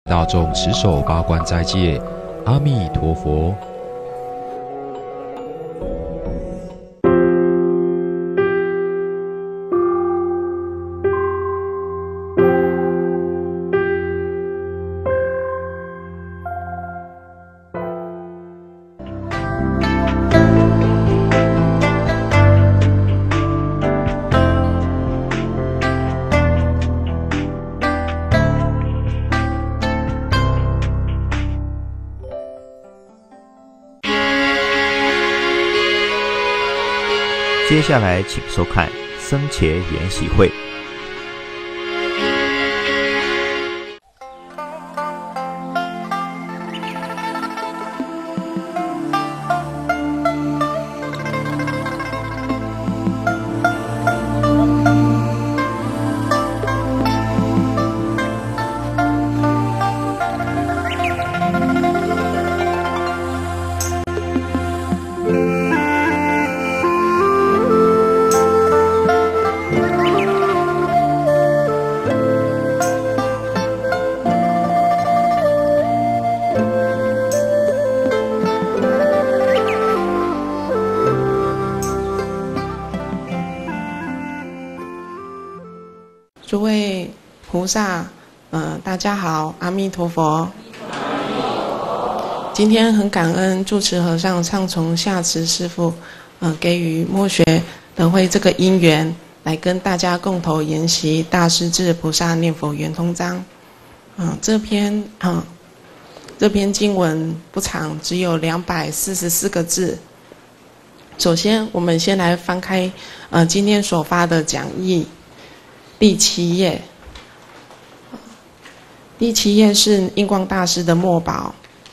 大众持守八关斋戒，阿弥陀佛。 接下来请收看僧伽研习会。 诸位菩萨，大家好，阿弥陀佛。今天很感恩住持和尚上从下慈师父，给予默学等会这个因缘，来跟大家共同研习大势至菩萨念佛圆通章。这篇经文不长，只有244个字。首先，我们先来翻开今天所发的讲义。第7页，第7页是印光大师的墨宝。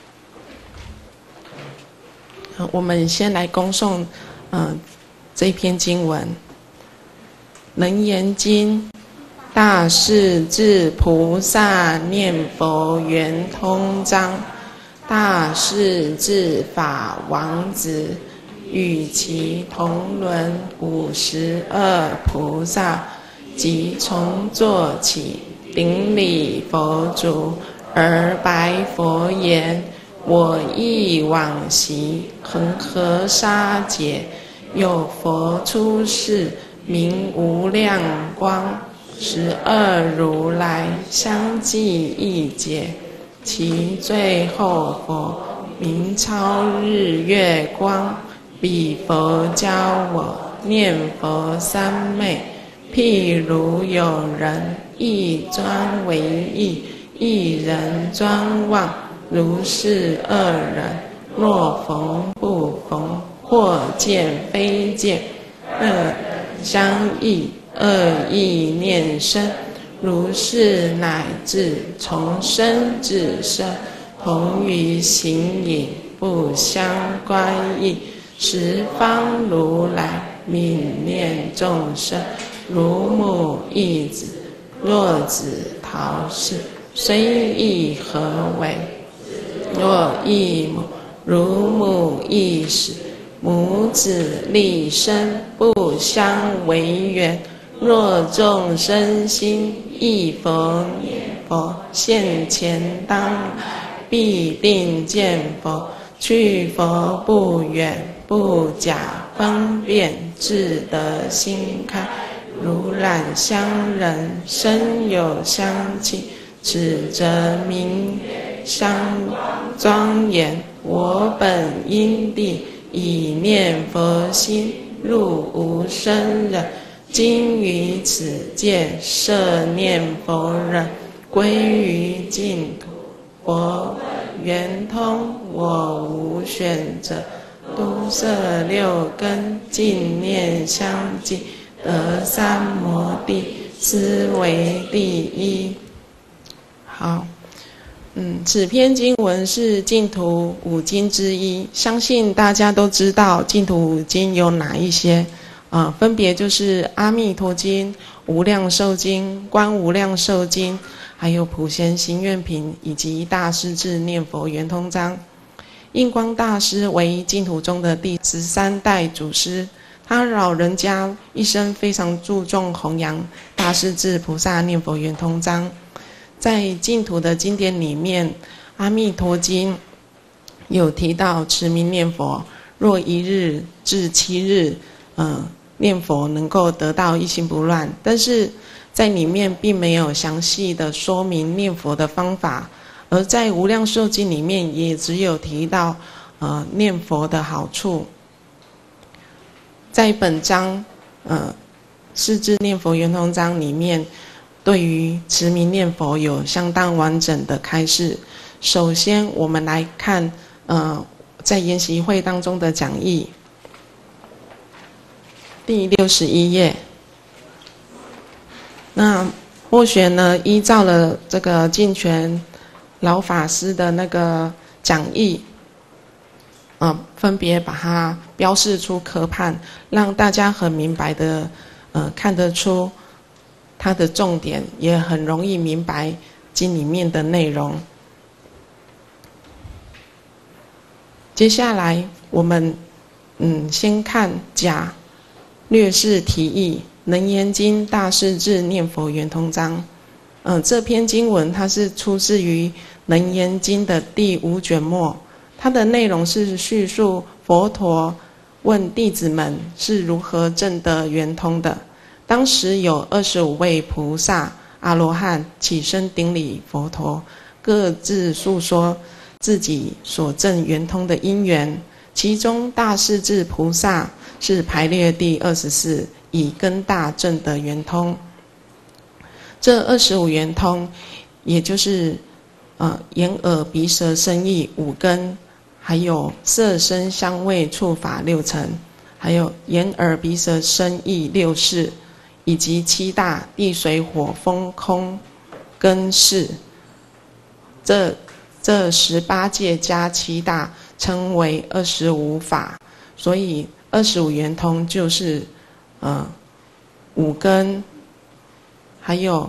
我们先来恭诵这篇经文。楞严经，大势至菩萨念佛圆通章，大势至法王子与其同伦52菩萨。即从坐起，顶礼佛足，而白佛言：我忆往昔恒河沙劫，有佛出世，名无量光，12如来相继一劫，其最后佛名超日月光。彼佛教我念佛三昧。譬如有人一专为意，一人专望，如是2人，若逢不逢，或见非见，相异，恶意念生，如是乃至从生至生，同于形影，不相乖异。十方如来悯念众生，如母忆子，若子陶氏，虽亦何为？若忆母，如母忆时，母子立身，不相违缘。若众生心忆佛念佛，现前当来，必定见佛。去佛不远，不假方便，自得心开。如染香人，身有香气，此则名香庄严。我本因地以念佛心，入无生忍。今于此界摄念佛人，归于净土。佛圆通，我无选择，都摄6根，净念相继，得三摩地，斯为第一。好，此篇经文是净土5经之一，相信大家都知道净土5经有哪一些，分别就是阿弥陀经、无量寿经、观无量寿经，还有普贤行愿品以及大势至念佛圆通章。印光大师为净土中的第13代祖师，他老人家一生非常注重弘扬大势至菩萨念佛圆通章。 在净土的经典里面，《阿弥陀经》有提到持名念佛，若1日至7日，念佛能够得到一心不乱。但是在里面并没有详细的说明念佛的方法，而在《无量寿经》里面也只有提到念佛的好处。在本章释智念佛圆通章里面，对于持名念佛有相当完整的开示。首先我们来看在研习会当中的讲义，第61页。那或许呢，依照了这个净权老法师的那个讲义，分别把它标示出科判，让大家很明白的看得出它的重点，也很容易明白经里面的内容。接下来我们先看甲略示题义，能严经大势至念佛圆通章。这篇经文它是出自于能严经的第5卷末，它的内容是叙述佛陀问弟子们是如何证得圆通的。当时有25位菩萨阿罗汉起身顶礼佛陀，各自诉说自己所证圆通的因缘。其中大势至菩萨是排列第24，以根大证得圆通。这25圆通，也就是眼耳鼻舌身意5根，还有色声香味触法6尘，还有眼耳鼻舌身意6识，以及7大地水火风空根识。这18界加7大称为25法，所以25圆通就是5根，还有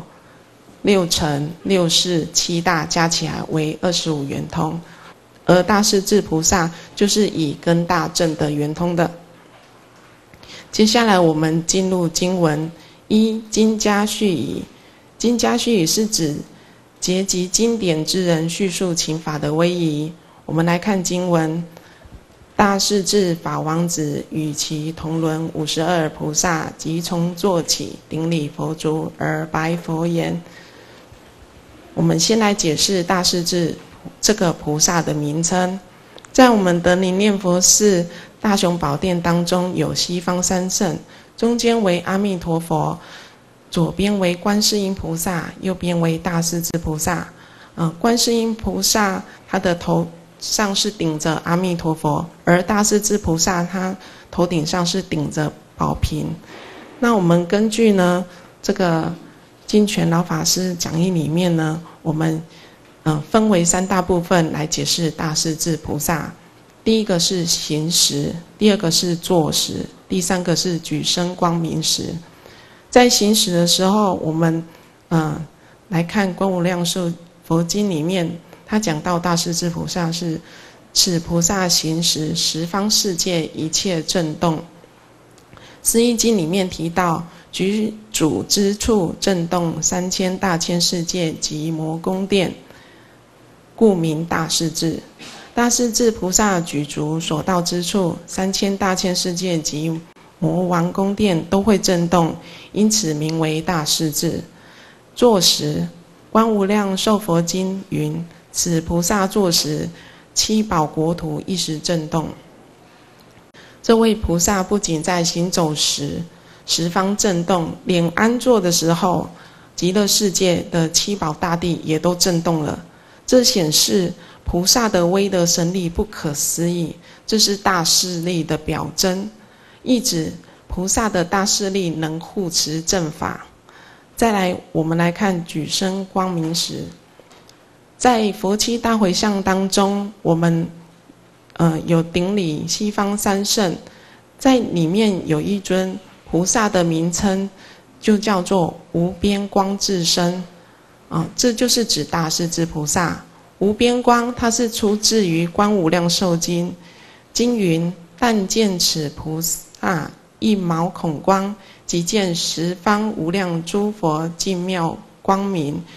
6尘、6识、7大加起来为25圆通。而大势至菩萨就是以根大证得圆通的。接下来我们进入经文。一、经家序语。经家序语是指结集经典之人叙述请法的威仪。我们来看经文：大势至法王子与其同伦52菩萨，即从坐起，顶礼佛足而白佛言。我们先来解释大势至这个菩萨的名称。在我们德林念佛寺大雄宝殿当中，有西方三圣，中间为阿弥陀佛，左边为观世音菩萨，右边为大势至菩萨。观世音菩萨他的头上是顶着阿弥陀佛，而大势至菩萨他头顶上是顶着宝瓶。那我们根据呢这个净权老法师讲义里面呢，我们分为3大部分来解释大势至菩萨。第一个是行时，第二个是坐时，第三个是举身光明时。在行时的时候，我们来看《观无量寿佛经》里面，他讲到大势至菩萨是此菩萨行时，十方世界一切震动。释义经里面提到，举主之处震动3000大千世界及摩宫殿，故名大势至。大势至菩萨举足所到之处，3000大千世界及魔王宫殿都会震动，因此名为大势至。坐时，观无量寿佛经云：此菩萨坐时，7宝国土一时震动。这位菩萨不仅在行走时十方震动，连安坐的时候，极乐世界的7宝大地也都震动了。这显示菩萨的威德神力不可思议，这是大势力的表征，意指菩萨的大势力能护持正法。再来，我们来看举身光明时。在佛七大回向当中，我们有顶礼西方三圣，在里面有一尊菩萨的名称，就叫做无边光智身。这就是指大势至菩萨。无边光，它是出自于《观无量寿经》，经云：但见此菩萨一毛孔光，即见十方无量诸佛净妙光明，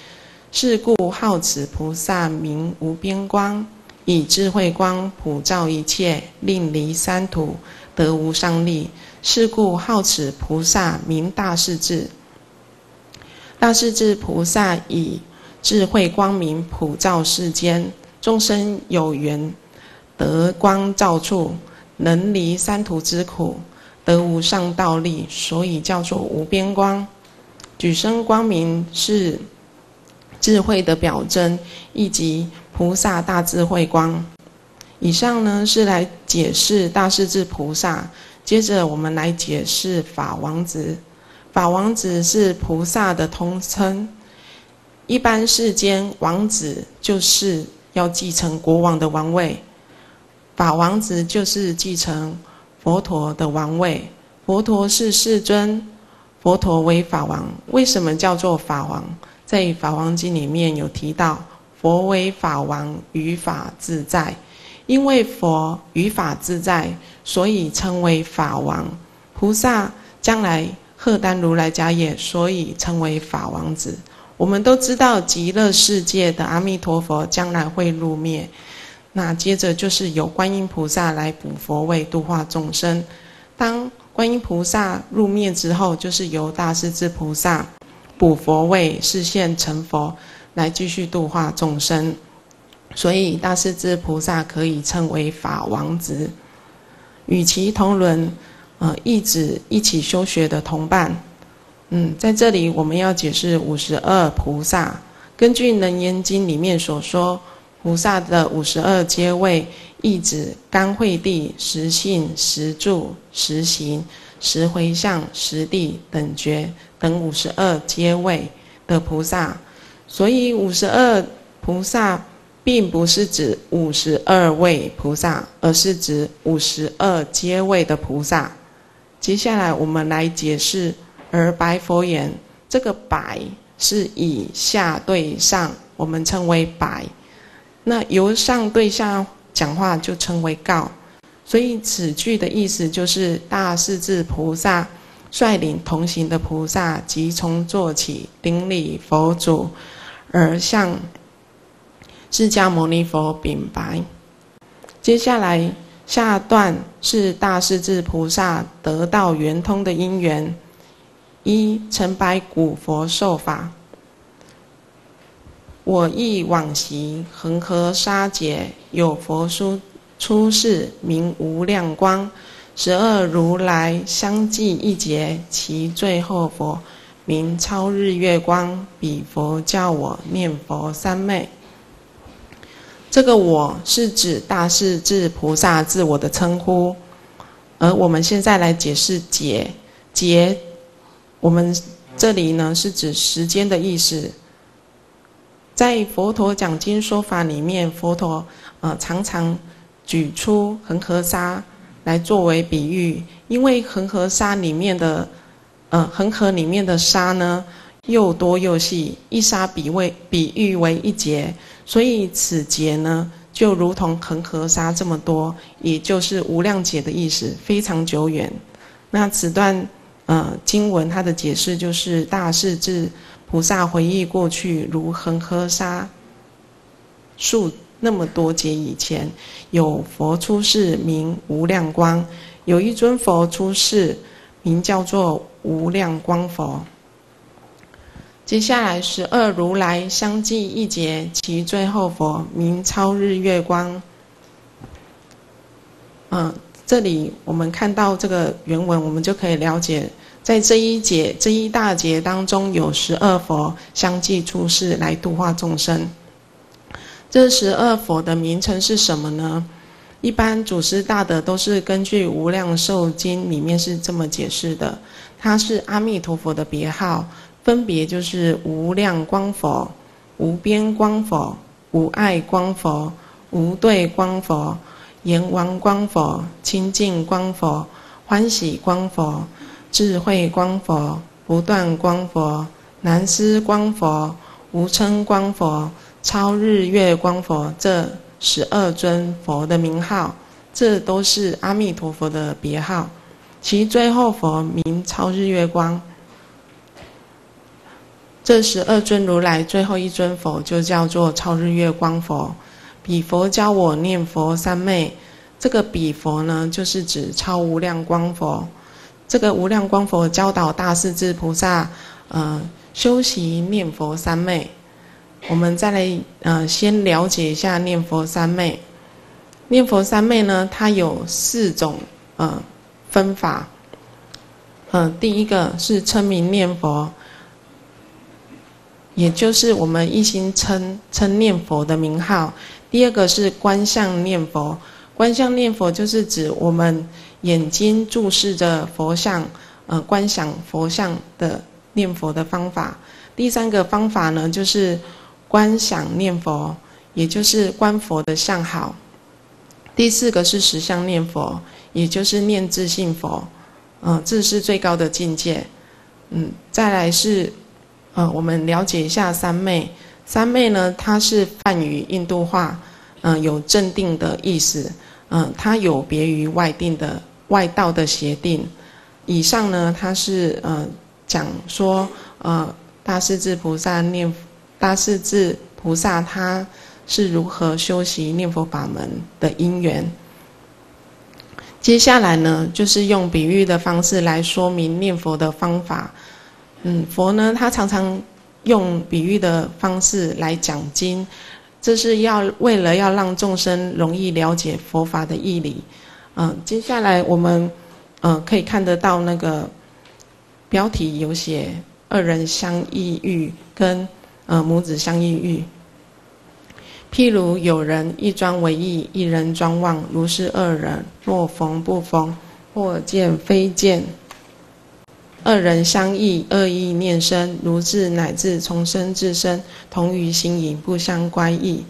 是故号此菩萨名无边光，以智慧光普照一切，令离三途，得无上利。是故号此菩萨名大势至。大势至菩萨以智慧光明普照世间，众生有缘得光照处，能离三途之苦，得无上道利，所以叫做无边光。举生光明是智慧的表征，以及菩萨大智慧光。以上呢是来解释大势至菩萨，接着我们来解释法王子。法王子是菩萨的通称，一般世间王子就是要继承国王的王位，法王子就是继承佛陀的王位。佛陀是世尊，佛陀为法王。为什么叫做法王？在《法华经》里面有提到，佛为法王，于法自在。因为佛于法自在，所以称为法王。菩萨将来荷担如来家业，所以称为法王子。我们都知道极乐世界的阿弥陀佛将来会入灭，那接着就是由观音菩萨来补佛位，度化众生。当观音菩萨入灭之后，就是由大势至菩萨补佛位，示现成佛，来继续度化众生。所以大势至菩萨可以称为法王子，与其同伦，意指一起修学的同伴。在这里我们要解释52菩萨。根据《楞严经》里面所说，菩萨的52阶位，意指甘慧地、实性、实住、实行、实回向、实地、等觉等52阶位的菩萨。所以52菩萨并不是指52位菩萨，而是指52阶位的菩萨。接下来我们来解释而白佛言，这个白是以下对上，我们称为白。那由上对下讲话就称为告。所以此句的意思就是大势至菩萨率领同行的菩萨，即从坐起，顶礼佛祖，而向释迦牟尼佛禀白。接下来下段是大势至菩萨得道圆通的因缘。一、承白古佛受法。我忆往昔恒河沙劫，有佛书出世，名无量光。12如来相继一劫，其最后佛名超日月光。彼佛教我念佛三昧。这个我是指大势至菩萨自我的称呼，而我们现在来解释劫。劫我们这里呢是指时间的意思。在佛陀讲经说法里面，佛陀常常举出恒河沙来作为比喻，因为恒河沙里面的恒河里面的沙呢又多又细，一沙比喻为一劫，所以此劫呢就如同恒河沙这么多，也就是无量劫的意思，非常久远。那此段经文它的解释就是大势至菩萨回忆过去，如恒河沙数那么多劫以前，有佛出世名无量光，有一尊佛出世名叫做无量光佛。接下来12如来相继一劫，其最后佛名超日月光。这里我们看到这个原文，我们就可以了解，在这一大劫当中，有12佛相继出世来度化众生。这12佛的名称是什么呢？一般祖师大德都是根据《无量寿经》里面是这么解释的，它是阿弥陀佛的别号，分别就是无量光佛、无边光佛、无碍光佛、无对光佛、阎王光佛、清净光佛、欢喜光佛、智慧光佛、不断光佛、南师光佛、无称光佛、超日月光佛，这12尊佛的名号，这都是阿弥陀佛的别号。其最后佛名超日月光。 这12尊如来最后一尊佛就叫做超日月光佛。彼佛教我念佛三昧，这个彼佛呢，就是指超无量光佛。这个无量光佛教导大势至菩萨，修习念佛三昧。我们再来先了解一下念佛三昧。念佛三昧呢，它有4种分法。第一个是称名念佛，也就是我们一心称念佛的名号。第二个是观相念佛，观相念佛就是指我们眼睛注视着佛像，观想佛像的念佛的方法。第3个方法呢，就是观想念佛，也就是观佛的相好。第4个是实相念佛，也就是念自性佛，这是最高的境界。再来是我们了解一下三昧。三昧呢，它是梵语印度话，有正定的意思，它有别于外道的邪定。以上呢，它是讲说大势至菩萨他是如何修习念佛法门的因缘。接下来呢，就是用比喻的方式来说明念佛的方法。佛呢，他常常用比喻的方式来讲经，这是为了要让众生容易了解佛法的义理。接下来我们可以看得到那个标题有写二人相异喻跟母子相异喻。譬如有人一专为意，一人专忘，如是二人，若逢不逢，或见非见，二人相异，二意念生，如是乃至从生至生，同于形影，不相乖异。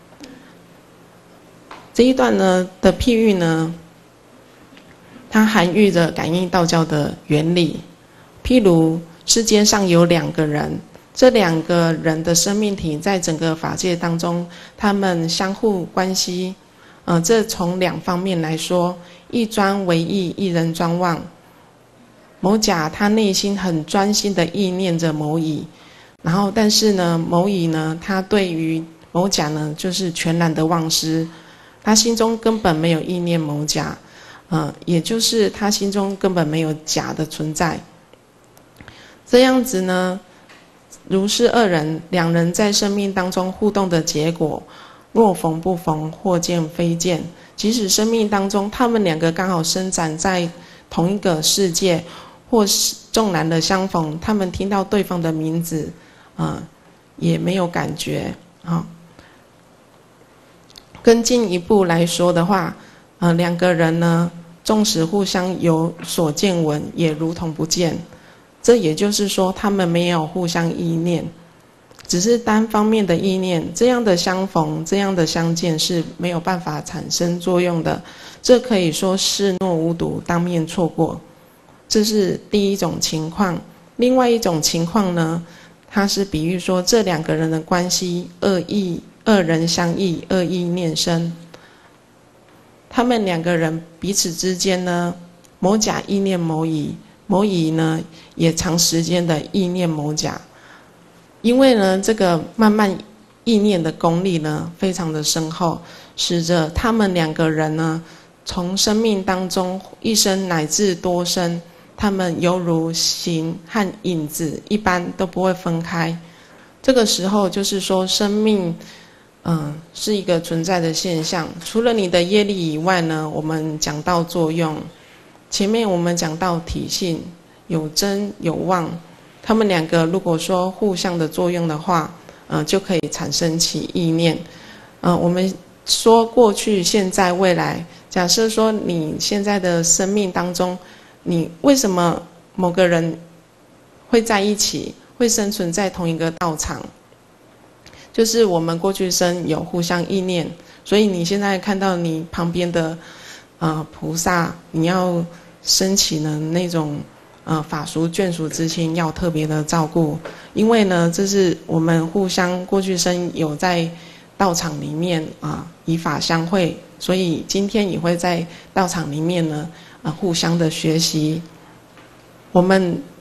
这一段呢的譬喻呢，它含喻着感应道教的原理。譬如世间上有2个人，这2个人的生命体在整个法界当中，他们相互关系，这从2方面来说，一专为意，一人专忘。某甲他内心很专心的意念着某乙，然后但是呢，某乙呢，他对于某甲呢，就是全然的忘失，他心中根本没有意念某甲，也就是他心中根本没有甲的存在。这样子呢，如是2人在生命当中互动的结果，若逢不逢，或见非见。即使生命当中他们2个刚好生长在同一个世界，或是纵然的相逢，他们听到对方的名字，也没有感觉。更进一步来说的话，2个人呢，纵使互相有所见闻，也如同不见。这也就是说，他们没有互相意念，只是单方面的意念。这样的相逢，这样的相见是没有办法产生作用的。这可以说视若无睹，当面错过。这是第一种情况。另外一种情况呢，它是比喻说这2个人的关系，二人相异，二意念生。他们2个人彼此之间呢，某甲意念某乙，某乙呢也长时间的意念某甲。因为呢，这个慢慢意念的功力呢，非常的深厚，使得他们2个人呢，从生命当中一生乃至多生，他们犹如形和影子一般都不会分开。这个时候就是说，生命是一个存在的现象。除了你的业力以外呢，我们讲到作用，前面我们讲到体性，有真有妄，他们2个如果说互相的作用的话，就可以产生起意念。我们说过去、现在、未来，假设说你现在的生命当中，你为什么某个人会在一起，会生存在同一个道场？就是我们过去生有互相意念，所以你现在看到你旁边的菩萨，你要升起呢那种法俗眷属之心，要特别的照顾。因为呢，这是我们互相过去生有在道场里面以法相会，所以今天也会在道场里面呢互相的学习。我们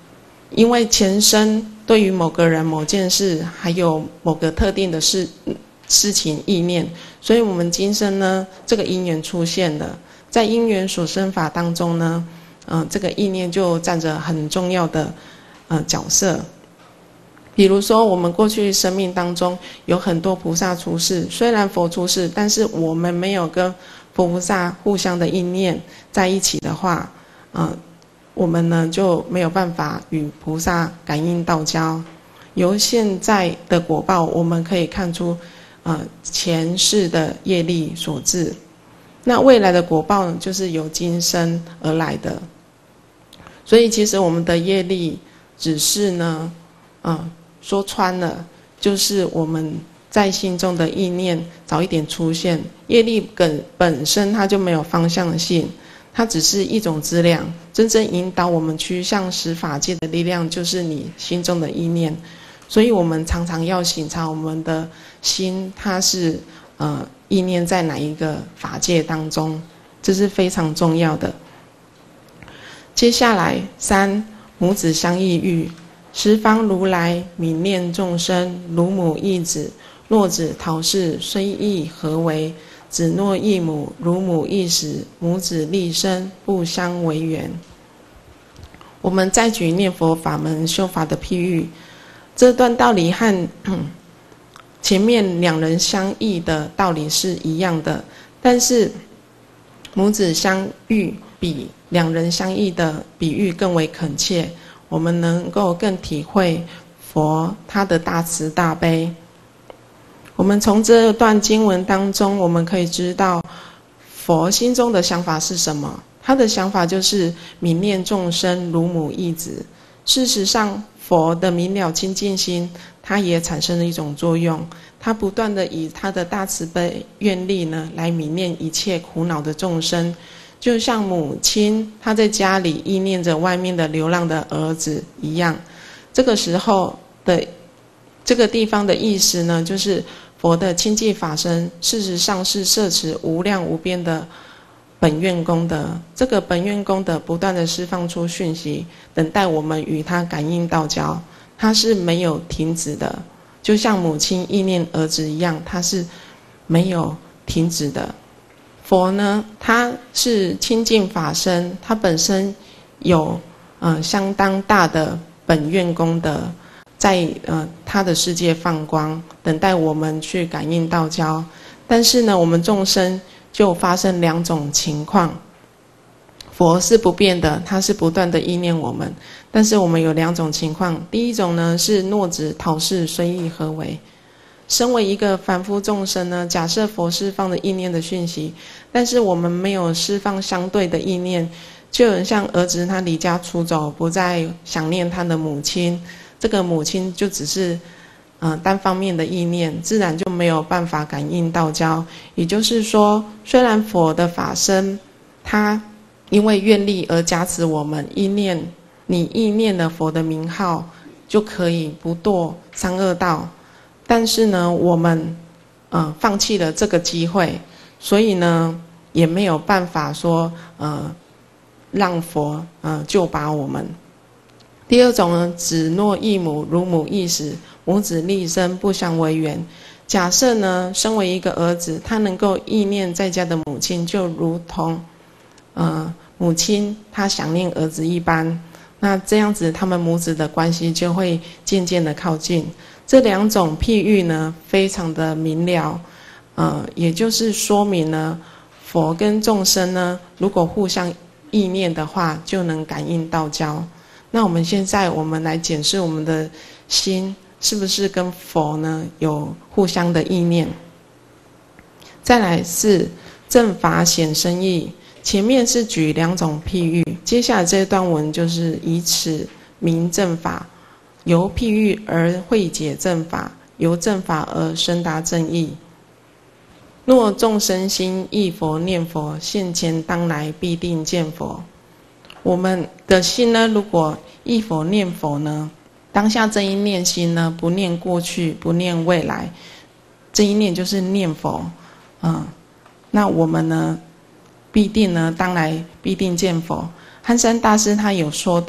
因为前生对于某个人、某件事，还有某个特定的事情意念，所以我们今生呢，这个因缘出现了，在因缘所生法当中呢，这个意念就占着很重要的角色。比如说，我们过去生命当中有很多菩萨出世，虽然佛出世，但是我们没有跟佛菩萨互相的意念在一起的话，我们呢就没有办法与菩萨感应道交。由现在的果报，我们可以看出，前世的业力所致。那未来的果报就是由今生而来的。所以，其实我们的业力只是呢，说穿了，就是我们在心中的意念早一点出现。业力本身它就没有方向性，它只是一种资粮。真正引导我们趋向十法界的力量，就是你心中的意念。所以我们常常要省察我们的心，它是意念在哪一个法界当中，这是非常重要的。接下来3母子相异喻。十方如来悯念众生，如母忆子，若子逃世，虽异何为？子若忆母，如母忆时，母子立身，不相为缘。我们再举念佛法门修法的譬喻，这段道理和前面两人相异的道理是一样的，但是母子相遇比两人相异的比喻更为恳切。我们能够更体会佛他的大慈大悲。我们从这段经文当中，我们可以知道佛心中的想法是什么。他的想法就是悯念众生如母忆子。事实上，佛的明了清净心，它也产生了一种作用。他不断的以他的大慈悲愿力呢，来悯念一切苦恼的众生。就像母亲她在家里忆念着外面的流浪的儿子一样，这个时候的这个地方的意思呢，就是佛的清净法身事实上是摄持无量无边的本愿功德，这个本愿功德不断的释放出讯息，等待我们与他感应道交，它是没有停止的，就像母亲忆念儿子一样，它是没有停止的。佛呢，他是清净法身，他本身有相当大的本愿功德，在他的世界放光，等待我们去感应道交。但是呢，我们众生就发生两种情况。佛是不变的，他是不断的意念我们，但是我们有两种情况。第一种呢是若子逃世，虽异何为？身为一个凡夫众生呢，假设佛释放的意念的讯息，但是我们没有释放相对的意念，就很像儿子他离家出走，不再想念他的母亲，这个母亲就只是单方面的意念，自然就没有办法感应道交。也就是说，虽然佛的法身他因为愿力而加持我们意念，你意念了佛的名号就可以不堕三恶道，但是呢，我们放弃了这个机会，所以呢，也没有办法说让佛救拔我们。第二种呢，子若忆母，如母忆时，母子立身，不相为缘。假设呢，身为一个儿子，他能够忆念在家的母亲，就如同母亲她想念儿子一般，那这样子他们母子的关系就会渐渐的靠近。这两种譬喻呢，非常的明了，也就是说明呢，佛跟众生呢，如果互相意念的话，就能感应道交。那我们现在来检视我们的心，是不是跟佛呢有互相的意念？再来是正法显深义，前面是举两种譬喻，接下来这段文就是以此明正法。由譬喻而慧解正法，由正法而深达正义。若众生心忆佛念佛，现前当来必定见佛。我们的心呢，如果忆佛念佛呢，当下这一念心呢，不念过去，不念未来，这一念就是念佛。那我们呢，必定呢，当来必定见佛。憨山大师他有说到，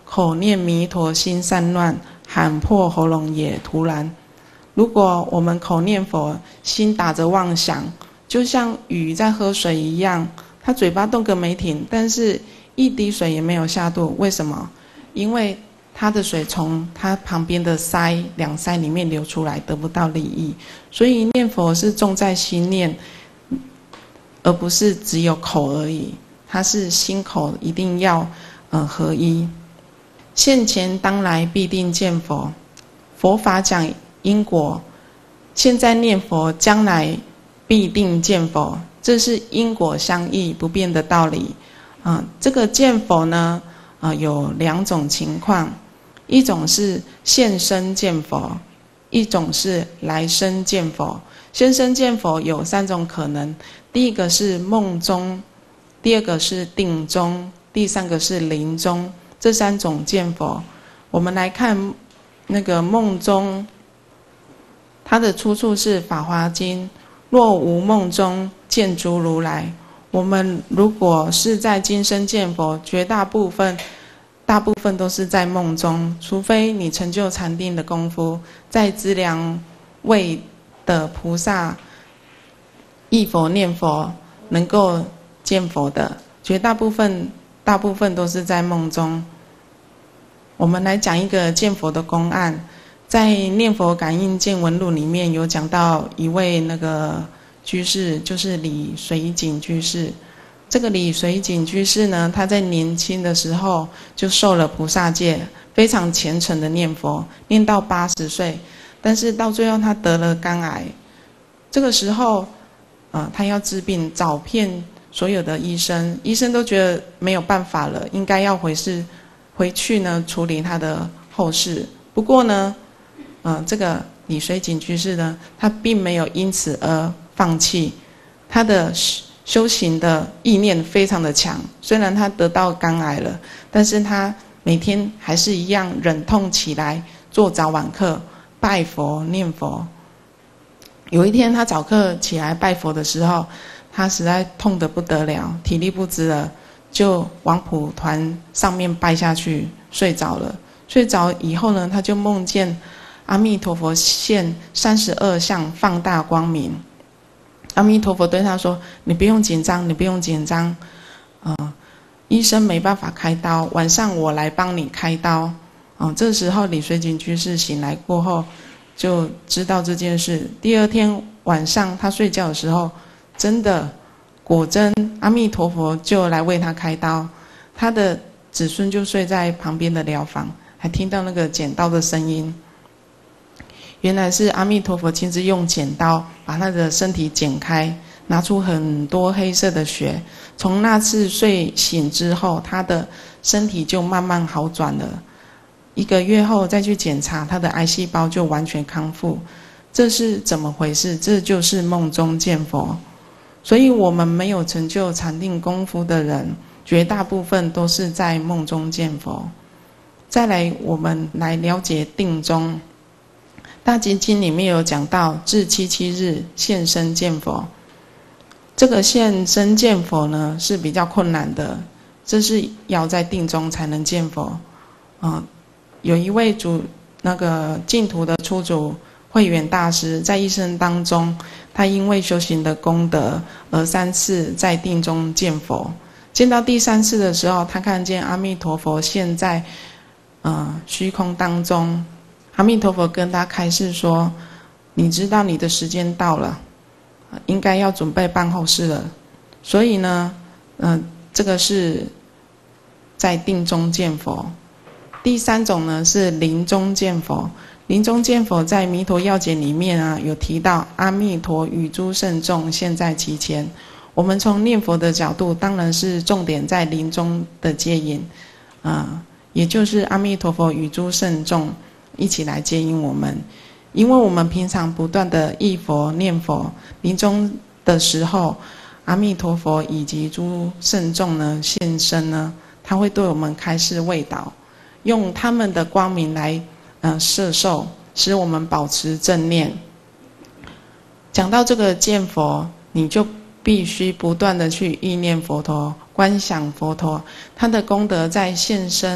口念弥陀心散乱，喊破喉咙也徒然。如果我们口念佛，心打着妄想，就像鱼在喝水一样，它嘴巴动个没停，但是一滴水也没有下肚。为什么？因为它的水从它旁边的两腮里面流出来，得不到利益。所以念佛是重在心念，而不是只有口而已。它是心口一定要合一。现前当来必定见佛，佛法讲因果，现在念佛，将来必定见佛，这是因果相依不变的道理。这个见佛呢，有两种情况，一种是现生见佛，一种是来生见佛。现生见佛有三种可能，第一个是梦中，第二个是定中，第三个是临终，这三种见佛。我们来看那个梦中，它的出处是《法华经》，若无梦中见诸如来。我们如果是在今生见佛，绝大部分都是在梦中，除非你成就禅定的功夫，在资粮位的菩萨忆佛念佛能够见佛的，大部分都是在梦中。我们来讲一个见佛的公案，在《念佛感应见闻录》里面有讲到一位那个居士，就是李水井居士。这个李水井居士呢，他在年轻的时候就受了菩萨戒，非常虔诚的念佛，念到80岁，但是到最后他得了肝癌。这个时候，他要治病，找遍所有的医生，医生都觉得没有办法了，应该要回去呢处理他的后事。不过呢，这个李水井居士呢，他并没有因此而放弃，他的修行的意念非常的强。虽然他得到肝癌了，但是他每天还是一样忍痛起来做早晚课，拜佛念佛。有一天他早课起来拜佛的时候，他实在痛得不得了，体力不支了，就往蒲团上面拜下去，睡着了。睡着以后呢，他就梦见阿弥陀佛现32相放大光明。阿弥陀佛对他说：“你不用紧张，你不用紧张，医生没办法开刀，晚上我来帮你开刀。”这时候李水井居士醒来过后，就知道这件事。第二天晚上他睡觉的时候，果真阿弥陀佛就来为他开刀，他的子孙就睡在旁边的疗房，还听到那个剪刀的声音。原来是阿弥陀佛亲自用剪刀把他的身体剪开，拿出很多黑色的血。从那次睡醒之后，他的身体就慢慢好转了。1个月后再去检查，他的癌细胞就完全康复。这是怎么回事？这就是梦中见佛。所以我们没有成就禅定功夫的人，绝大部分都是在梦中见佛。再来，我们来了解定中。大集经里面有讲到，至77日现身见佛。这个现身见佛呢是比较困难的，这是要在定中才能见佛。有一位净土的初祖慧远大师，在一生当中，他因为修行的功德而3次在定中见佛。见到第3次的时候，他看见阿弥陀佛现在虚空当中。阿弥陀佛跟他开示说：“你知道你的时间到了，应该要准备办后事了。”所以呢，这个是在定中见佛。第3种呢是临终见佛。临终见佛在《弥陀要解》里面有提到，阿弥陀与诸圣众现在其前。我们从念佛的角度，当然是重点在临终的接引，也就是阿弥陀佛与诸圣众一起来接引我们。因为我们平常不断的忆佛念佛，临终的时候，阿弥陀佛以及诸圣众呢现身呢，他会对我们开示慰导，用他们的光明来摄受，使我们保持正念。讲到这个见佛，你就必须不断的去意念佛陀，观想佛陀，他的功德在现身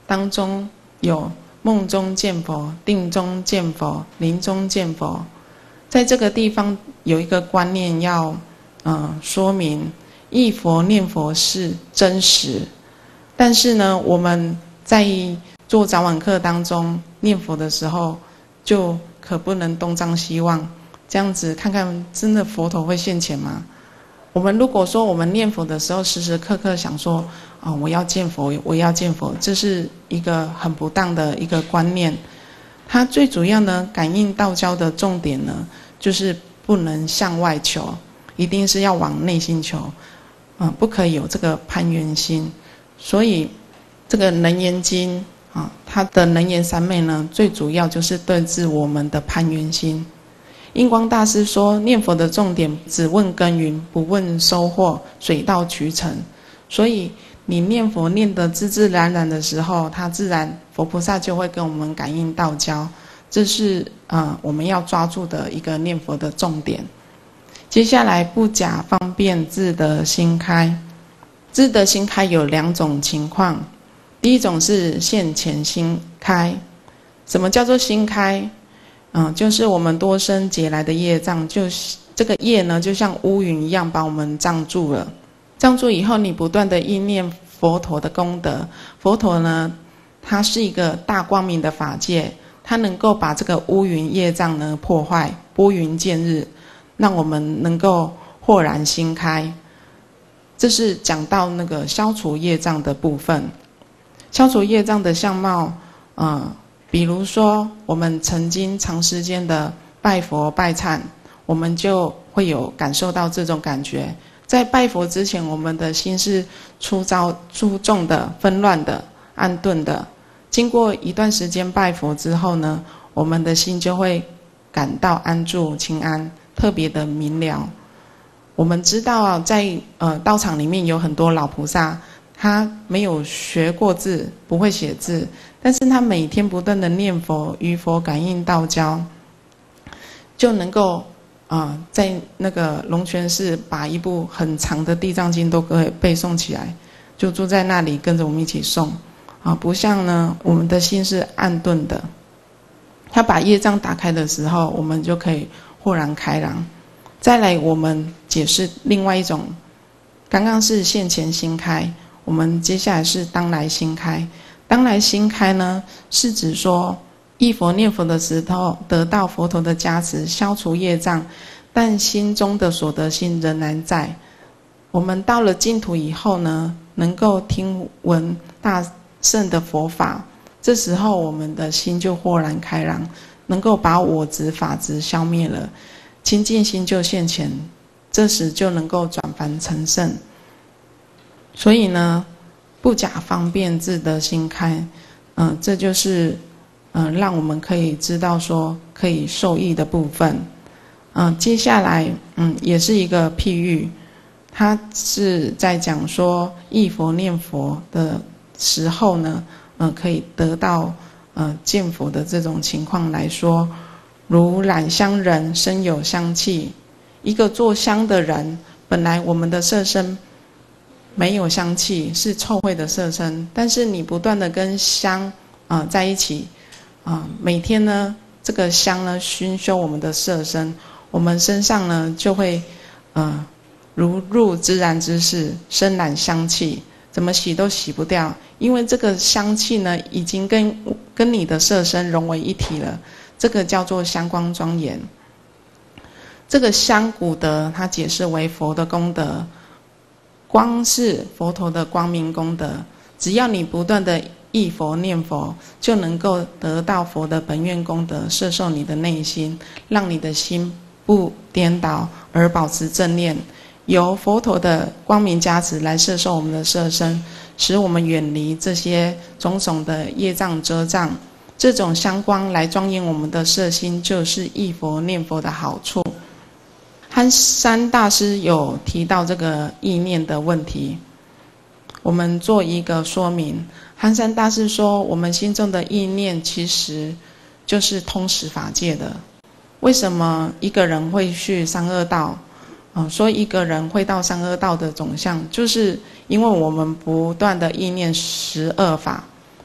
当中有梦中见佛、定中见佛、临终见佛。在这个地方有一个观念要说明，忆佛念佛是真实，但是呢，我们在做早晚课当中念佛的时候，就可不能东张西望，这样子看看真的佛陀会现前吗？我们如果说我们念佛的时候时时刻刻想说我要见佛，我要见佛，这是一个很不当的一个观念。它最主要呢，感应道交的重点呢，就是不能向外求，一定是要往内心求，不可以有这个攀缘心。所以这个楞严经它的楞严三昧呢，最主要就是对治我们的攀缘心。印光大师说，念佛的重点只问耕耘，不问收获，水到渠成。所以你念佛念得自自然然的时候，它自然佛菩萨就会跟我们感应道交。这是我们要抓住的一个念佛的重点。接下来不假方便自得心开。自得心开有两种情况，第一种是现前心开。什么叫做心开？就是我们多生劫来的业障，就是这个业呢，就像乌云一样把我们障住了。障住以后，你不断的意念佛陀的功德。佛陀呢，它是一个大光明的法界，它能够把这个乌云业障呢破坏，拨云见日，让我们能够豁然心开。这是讲到那个消除业障的部分。消除业障的相貌，比如说我们曾经长时间的拜佛拜忏，我们就会有感受到这种感觉。在拜佛之前，我们的心是粗重的、纷乱的、暗钝的。经过一段时间拜佛之后呢，我们的心就会感到安住清安，特别的明了。我们知道在道场里面有很多老菩萨，他没有学过字，不会写字，但是他每天不断的念佛，与佛感应道交，就能够在那个龙泉寺把一部很长的地藏经都可以背诵起来，就坐在那里跟着我们一起诵不像呢我们的心是暗钝的。他把业障打开的时候，我们就可以豁然开朗。再来我们解释另外一种，刚刚是现前心开，我们接下来是当来心开。当来心开呢，是指说忆佛念佛的时候得到佛陀的加持，消除业障，但心中的所得心仍然在。我们到了净土以后呢，能够听闻大圣的佛法，这时候我们的心就豁然开朗，能够把我执法执消灭了，清净心就现前，这时就能够转凡成圣。所以呢，不假方便自得心开，这就是让我们可以知道说可以受益的部分。接下来也是一个譬喻，它是在讲说忆佛念佛的时候呢，可以得到见佛的这种情况来说，如染香人身有香气。一个做香的人，本来我们的色身没有香气，是臭秽的色身，但是你不断的跟香在一起每天呢这个香呢熏修我们的色身，我们身上呢就会如入自然之室，身染香气，怎么洗都洗不掉，因为这个香气呢已经跟你的色身融为一体了，这个叫做香光庄严。这个香古德它解释为佛的功德，光是佛陀的光明功德，只要你不断的忆佛念佛，就能够得到佛的本愿功德，摄受你的内心，让你的心不颠倒而保持正念，由佛陀的光明加持来摄受我们的色身，使我们远离这些种种的业障遮障。这种香光来庄严我们的色心，就是忆佛念佛的好处。憨山大师有提到这个意念的问题，我们做一个说明。憨山大师说，我们心中的意念其实就是通识法界的。为什么一个人会去三恶道？说一个人会到三恶道的总相，就是因为我们不断的意念十恶法。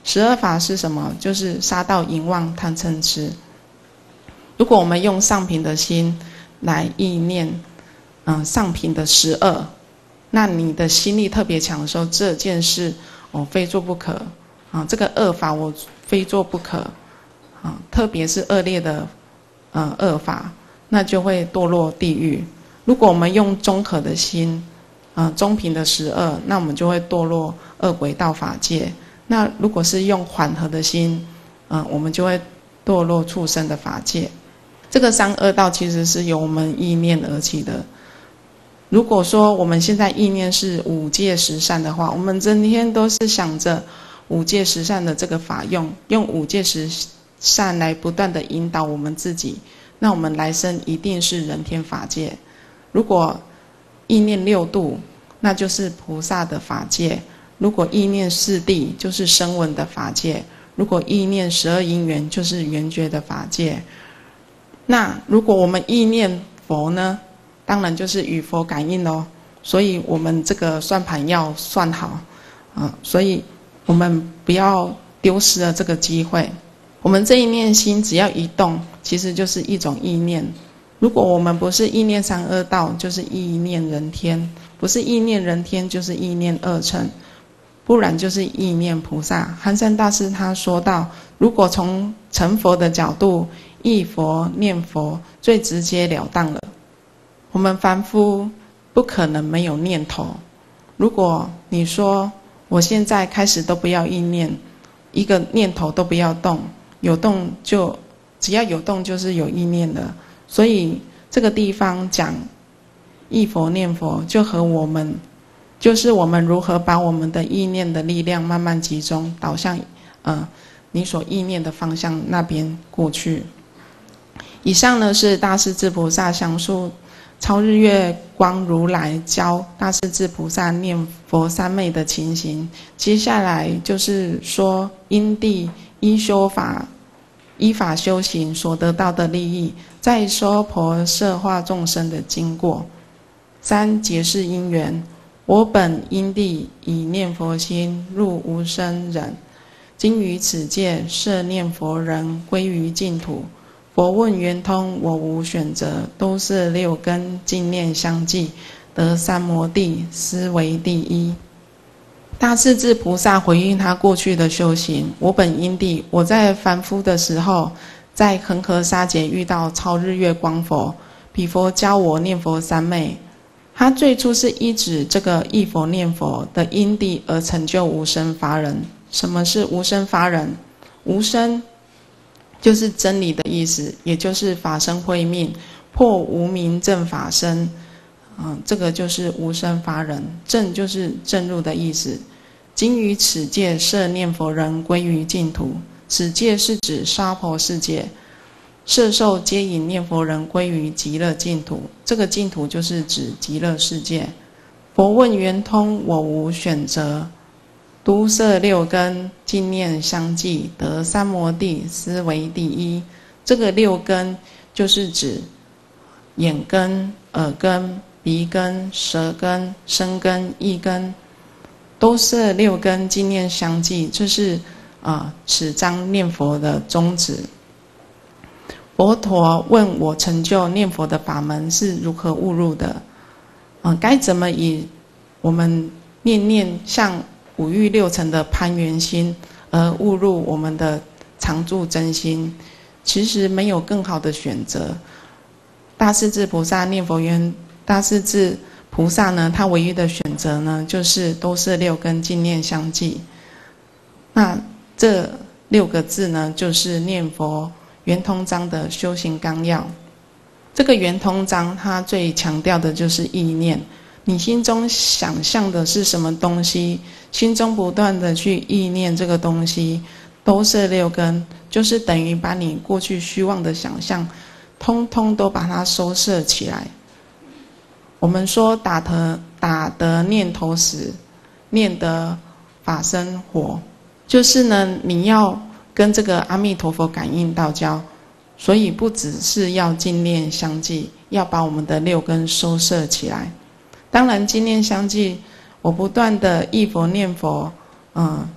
12法是什么？就是杀盗淫妄贪嗔痴。如果我们用上品的心来意念，上品的12，那你的心力特别强的时候，这件事我非做不可这个恶法我非做不可特别是恶劣的恶法，那就会堕落地狱。如果我们用中和的心，中品的12，那我们就会堕落恶鬼道法界。那如果是用缓和的心，我们就会堕落畜生的法界。这个三恶道其实是由我们意念而起的。如果说我们现在意念是五戒十善的话，我们整天都是想着五戒十善的这个法用五戒十善来不断的引导我们自己，那我们来生一定是人天法界。如果意念六度，那就是菩萨的法界；如果意念四谛，就是声闻的法界；如果意念12因缘，就是缘觉的法界。那如果我们意念佛呢，当然就是与佛感应咯。所以我们这个算盘要算好所以我们不要丢失了这个机会。我们这一念心只要一动，其实就是一种意念。如果我们不是意念三恶道，就是意念人天；不是意念人天，就是意念二乘；不然就是意念菩萨。寒山大师他说到，如果从成佛的角度，忆佛念佛最直截了当了。我们凡夫不可能没有念头。如果你说我现在开始都不要意念，一个念头都不要动，有动就只要有动就是有意念的。所以这个地方讲忆佛念佛，就是我们如何把我们的意念的力量慢慢集中导向你所意念的方向那边过去。以上呢是大势至菩萨详述超日月光如来教大势至菩萨念佛三昧的情形。接下来就是说因地依法修行所得到的利益，再说婆摄化众生的经过。3解释因缘。我本因地以念佛心入无生忍，今于此界摄念佛人归于净土。佛问圆通，我无选择，都是六根净念相继，得三摩地，斯为第一。大势至菩萨回应他过去的修行。我本因地，我在凡夫的时候，在恒河沙劫遇到超日月光佛，彼佛教我念佛三昧。他最初是依止这个忆佛念佛的因地而成就无生法忍。什么是无生法忍？无生就是真理的意思，也就是法身慧命，破无明正法身。这个就是无生法忍。正就是正入的意思。今于此界摄念佛人归于净土。此界是指娑婆世界，摄受接引念佛人归于极乐净土。这个净土就是指极乐世界。佛问圆通，我无选择，都摄六根净念相继，得三摩地，斯为第一。这个六根就是指眼根、耳根、鼻根、舌根、身根、意根，都摄六根净念相继，这是此章念佛的宗旨。佛陀问我成就念佛的法门是如何悟入的，该怎么以我们念像五欲六尘的攀缘心而悟入我们的常住真心。其实没有更好的选择。大势至菩萨念佛缘，大势至菩萨呢，他唯一的选择呢，就是都是六根净念相继。那这6个字呢，就是念佛圆通章的修行纲要。这个圆通章它最强调的就是意念。你心中想象的是什么东西，心中不断的去意念这个东西，都是六根，就是等于把你过去虚妄的想象通通都把它收摄起来。我们说打得念头死，念得法身活，就是呢你要跟这个阿弥陀佛感应道交。所以不只是要净念相继，要把我们的六根收摄起来。当然净念相继，我不断的忆佛念佛，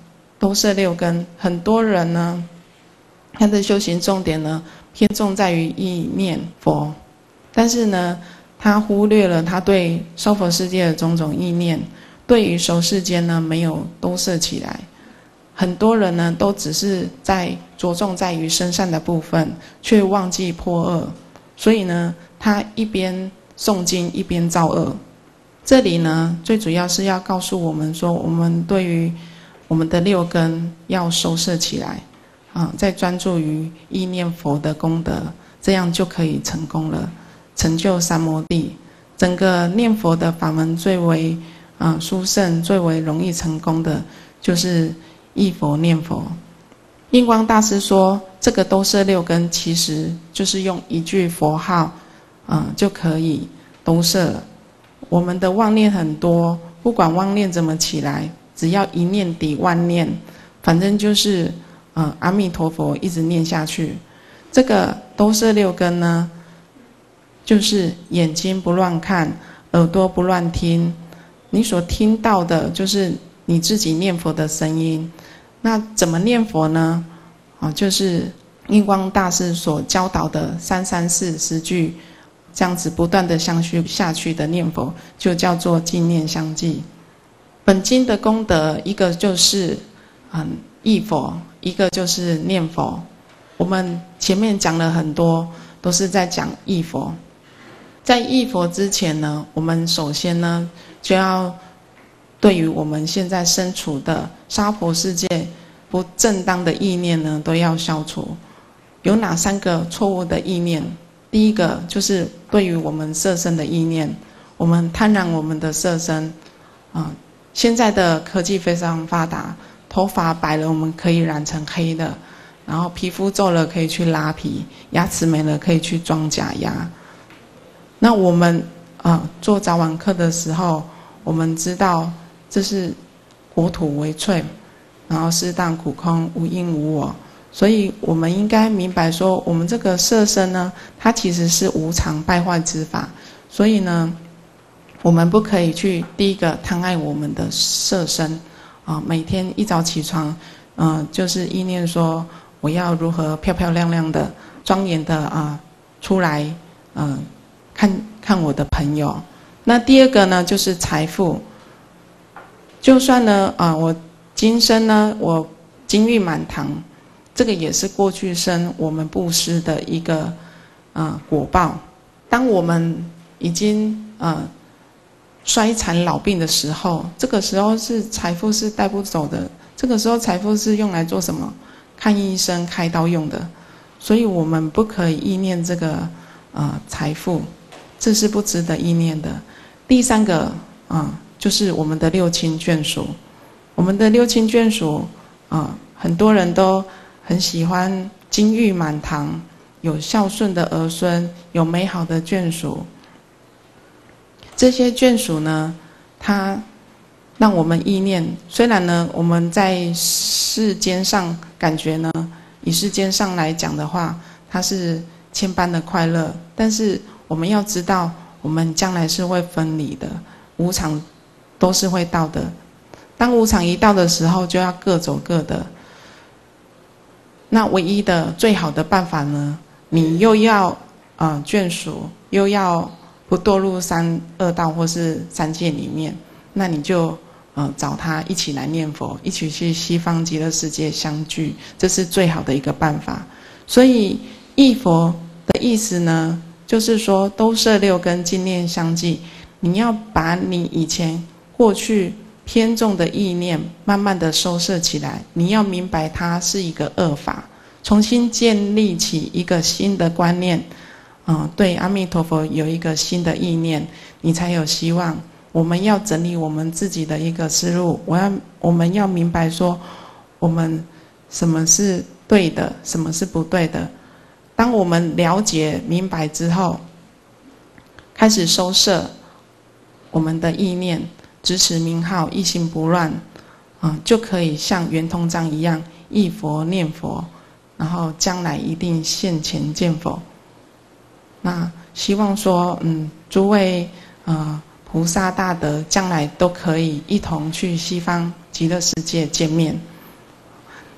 都摄六根，很多人呢，他的修行重点呢偏重在于意念佛，但是呢，他忽略了他对娑婆世界的种种意念，对于熟世间呢没有都摄起来。很多人呢都只是在着重在于身善的部分，却忘记破恶，所以呢，他一边诵经一边造恶。这里呢，最主要是要告诉我们说，我们对于我们的六根要收摄起来，再专注于意念佛的功德，这样就可以成功了，成就三摩地。整个念佛的法门最为殊胜、最为容易成功的，就是忆佛念佛。印光大师说，这个都摄六根其实就是用一句佛号，就可以都摄了。我们的妄念很多，不管妄念怎么起来，只要一念抵万念，反正就是阿弥陀佛一直念下去。这个都摄六根呢，就是眼睛不乱看，耳朵不乱听，你所听到的就是你自己念佛的声音。那怎么念佛呢？就是印光大师所教导的334句，这样子不断的相续下去的念佛，就叫做净念相继。本经的功德，一个就是忆佛，一个就是念佛。我们前面讲了很多，都是在讲忆佛。在忆佛之前呢，我们首先呢，就要对于我们现在身处的娑婆世界不正当的意念呢，都要消除。有哪3个错误的意念？第一个就是对于我们色身的意念，我们贪婪我们的色身。现在的科技非常发达，头发白了我们可以染成黑的，然后皮肤皱了可以去拉皮，牙齿没了可以去装假牙。那我们做早晚课的时候，我们知道这是国土为脆，然后适当苦空，无因无我。所以我们应该明白说，我们这个色身呢，它其实是无常败坏之法。所以呢，我们不可以去第一个贪爱我们的色身每天一早起床，就是意念说我要如何漂漂亮亮的、庄严的出来，看我的朋友。那第二个呢，就是财富。就算呢我今生呢我金玉满堂，这个也是过去生我们布施的一个果报。当我们已经衰残老病的时候，这个时候是财富是带不走的。这个时候财富是用来做什么？看医生、开刀用的。所以我们不可以意念这个财富，这是不值得意念的。第3个就是我们的六亲眷属。我们的六亲眷属很多人都很喜欢金玉满堂，有孝顺的儿孙，有美好的眷属。这些眷属呢，它让我们意念，虽然呢我们在世间上感觉呢，以世间上来讲的话，它是千般的快乐，但是我们要知道，我们将来是会分离的，无常都是会到的。当无常一到的时候，就要各走各的。那唯一的最好的办法呢，你又要眷属，又要不堕入恶道或是三界里面，那你就找他一起来念佛，一起去西方极乐世界相聚，这是最好的一个办法。所以忆佛的意思呢，就是说都摄六根，净念相继。你要把你以前过去偏重的意念慢慢的收摄起来，你要明白它是一个恶法，重新建立起一个新的观念，对阿弥陀佛有一个新的意念，你才有希望。我们要整理我们自己的一个思路，我们要明白说，我们什么是对的，什么是不对的。当我们了解明白之后，开始收摄我们的意念，执持名号，一心不乱，就可以像圆通章一样忆佛念佛，然后将来一定现前见佛。那希望说，诸位菩萨大德将来都可以一同去西方极乐世界见面。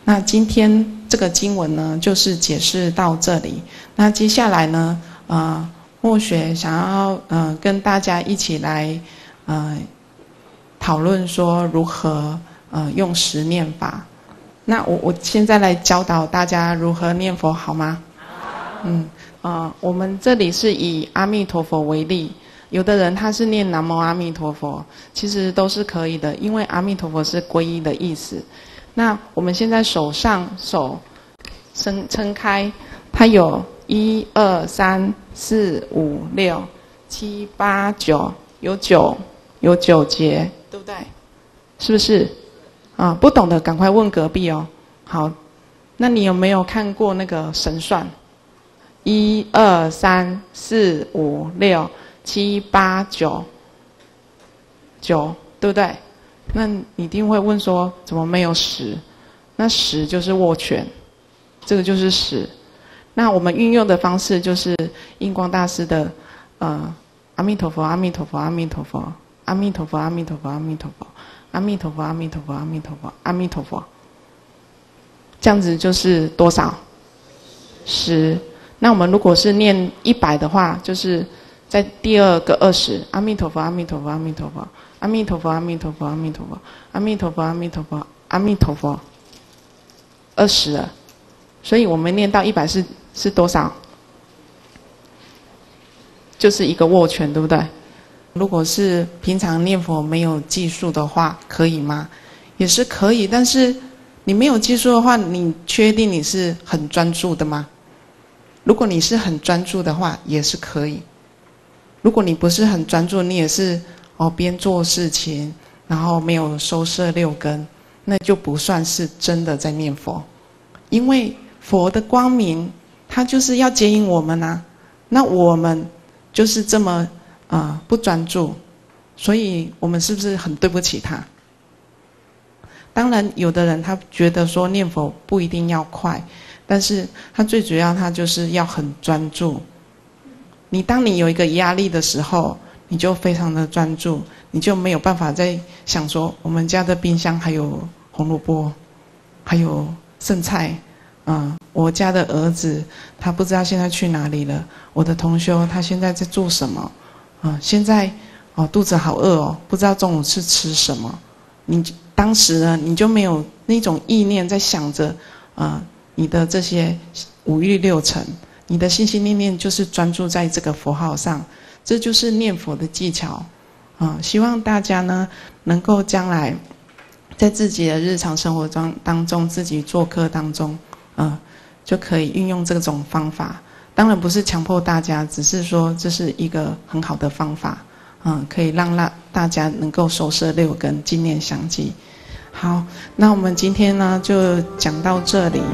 那今天这个经文呢，就是解释到这里。那接下来呢，墨学想要跟大家一起来讨论说如何用十念法。那我现在来教导大家如何念佛，好吗？我们这里是以阿弥陀佛为例，有的人他是念南无阿弥陀佛，其实都是可以的，因为阿弥陀佛是皈依的意思。那我们现在手撑开，它有1、2、3、4、5、6、7、8、9，有9节，对不对？是不是？不懂的赶快问隔壁哦。好，那你有没有看过那个神算？1、2、3、4、5、6、7、8、9，对不对？那你一定会问说，怎么没有10？那10就是握拳，这个就是10。那我们运用的方式就是印光大师的阿弥陀佛，阿弥陀佛，阿弥陀佛，阿弥陀佛，阿弥陀佛，阿弥陀佛，阿弥陀佛，阿弥陀佛，阿弥陀佛，阿弥陀佛。这样子就是多少？10。那我们如果是念100的话，就是在第二个20，阿弥陀佛，阿弥陀佛，阿弥陀佛，阿弥陀佛，阿弥陀佛，阿弥陀佛，阿弥陀佛，阿弥陀佛，阿弥陀佛，20了。所以我们念到100是多少？就是一个握拳，对不对？如果是平常念佛没有技术的话，可以吗？也是可以，但是你没有技术的话，你确定你是很专注的吗？如果你是很专注的话，也是可以。如果你不是很专注，你也是边做事情，然后没有收摄6根，那就不算是真的在念佛。因为佛的光明，它就是要接引我们啊。那我们就是这么不专注，所以我们是不是很对不起他？当然，有的人他觉得说念佛不一定要快，但是他最主要他就是要很专注。当你有一个压力的时候，你就非常的专注，你就没有办法再想说我们家的冰箱还有红萝卜，还有剩菜，我家的儿子他不知道现在去哪里了，我的同修他现在在做什么，现在肚子好饿哦，不知道中午是吃什么。你当时呢，你就没有那种意念在想着你的这些5欲6尘，你的心心念念就是专注在这个佛号上，这就是念佛的技巧。希望大家呢能够将来在自己的日常生活当中，自己做课当中，就可以运用这种方法。当然不是强迫大家，只是说这是一个很好的方法，可以让大家能够收摄6根，净念相继。好，那我们今天呢就讲到这里。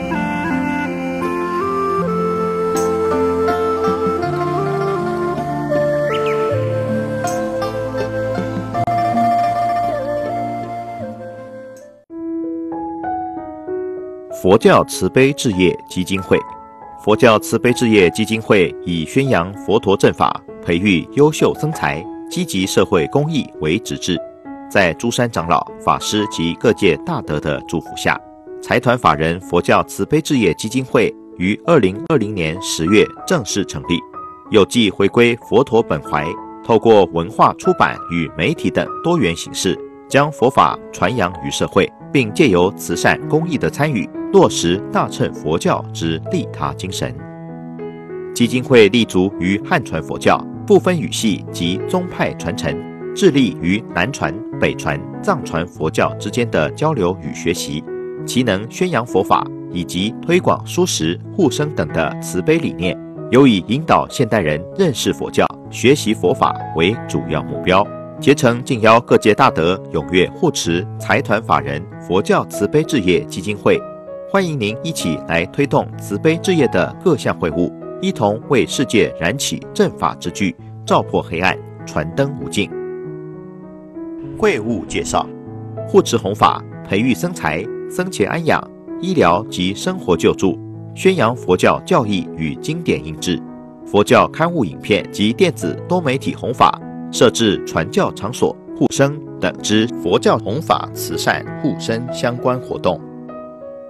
佛教慈悲置业基金会，佛教慈悲置业基金会以宣扬佛陀正法、培育优秀僧才、积极社会公益为旨志，在诸山长老、法师及各界大德的祝福下，财团法人佛教慈悲置业基金会于2020年10月正式成立，有继回归佛陀本怀，透过文化出版与媒体等多元形式，将佛法传扬于社会，并借由慈善公益的参与，落实大乘佛教之利他精神。基金会立足于汉传佛教不分语系及宗派传承，致力于南传、北传、藏传佛教之间的交流与学习，其能宣扬佛法以及推广蔬食、护生等的慈悲理念，有以引导现代人认识佛教、学习佛法为主要目标。竭诚敬邀各界大德踊跃护持财团法人佛教慈悲置业基金会，欢迎您一起来推动慈悲置业的各项会务，一同为世界燃起正法之炬，照破黑暗，传灯无尽。会务介绍：护持弘法，培育僧才、僧伽安养、医疗及生活救助，宣扬佛教教义与经典印制，佛教刊物、影片及电子多媒体弘法，设置传教场所、护生等之佛教弘法慈善护生相关活动。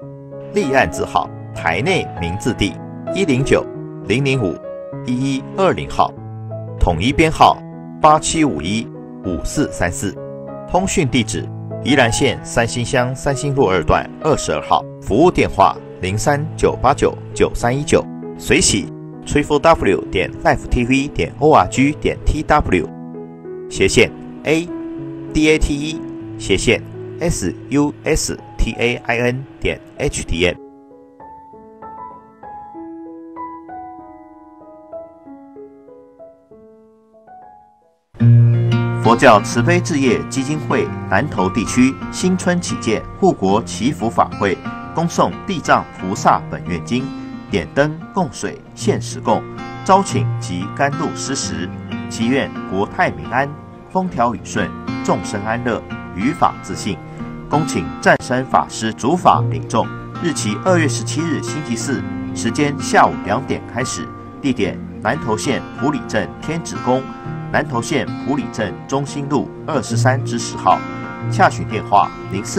立案字号台内名字地109-005-11200号，统一编号87515434，通讯地址宜兰县三星乡三星路2段22号，服务电话03-989-9319，随喜 www.lifetv.org.tw /ATE/SUSTAIN.HTM。佛教慈悲置业基金会南投地区新春祈见护国祈福法会，恭送地藏菩萨本愿经，点灯供水现时供，招请及甘露施食，祈愿国泰民安，风调雨顺，众生安乐，于法自信。恭请湛山法师主法领众，日期2月17日星期四，时间下午2点开始，地点南投县埔里镇天子宫，南投县埔里镇中心路23-10号，洽询电话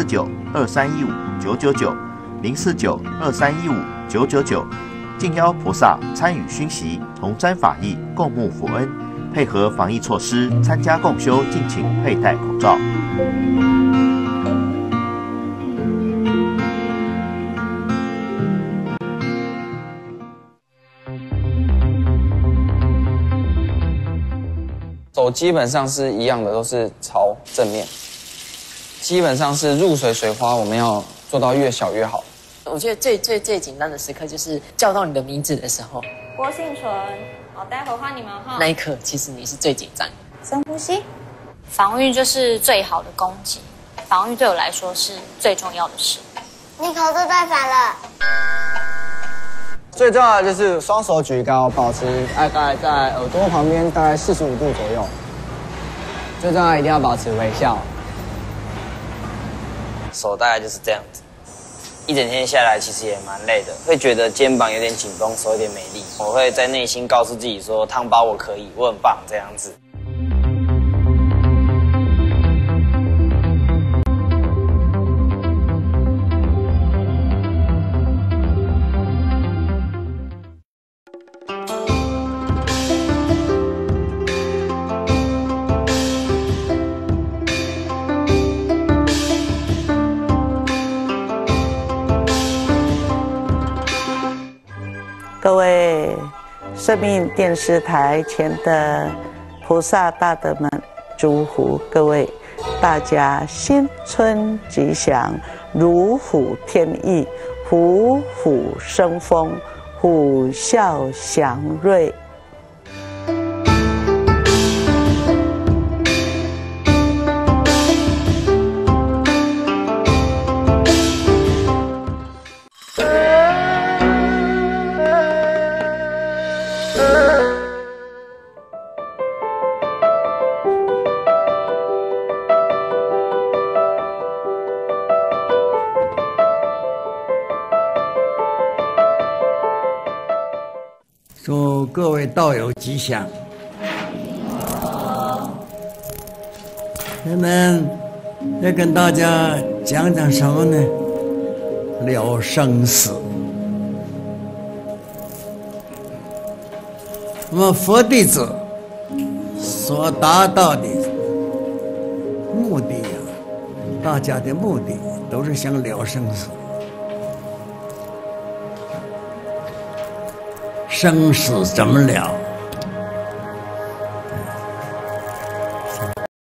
049-2315-999，049-2315-999，敬邀菩萨参与熏习，同沾法益，共沐佛恩，配合防疫措施，参加共修，敬请佩戴口罩。 手基本上是一样的，都是朝正面。基本上是入水水花，我们要做到越小越好。 我觉得最紧张的时刻就是叫到你的名字的时候。 郭幸存，好，待会换你们哈。 那一刻，其实你是最紧张的。 深呼吸。 防御就是最好的攻击，防御对我来说是最重要的事。 你口字对反了。 最重要的就是双手举高，保持大概在耳朵旁边大概45度左右。最重要一定要保持微笑。 手大概就是这样子，一整天下来其实也蛮累的，会觉得肩膀有点紧绷，手有点没力。我会在内心告诉自己说：“汤包我可以，我很棒。”这样子。 各位生命电视台前的菩萨大德们，祝福各位大家新春吉祥，如虎添翼，虎虎生风，虎啸祥瑞。 祝各位道友吉祥。我们要跟大家讲讲什么呢？了生死。我们佛弟子所达到的目的呀，大家的目的都是想了生死。生死怎么了？